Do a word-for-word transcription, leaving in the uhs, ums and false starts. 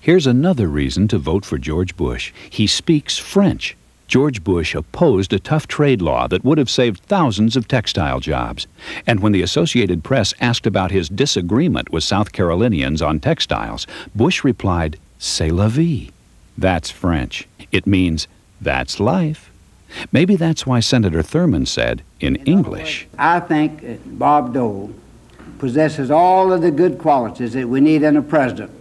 Here's another reason to vote for George Bush. He speaks French. George Bush opposed a tough trade law that would have saved thousands of textile jobs. And when the Associated Press asked about his disagreement with South Carolinians on textiles, Bush replied, "C'est la vie." That's French. It means, that's life. Maybe that's why Senator Thurmond said, in English, I think Bob Dole possesses all of the good qualities that we need in a president.